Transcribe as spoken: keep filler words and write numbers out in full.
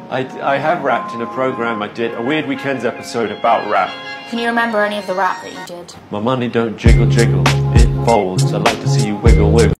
I, I have rapped in a program I did, a Weird Weekends episode about rap. Can you remember any of the rap that you did? My money don't jiggle jiggle, it folds. I like to see you wiggle wiggle.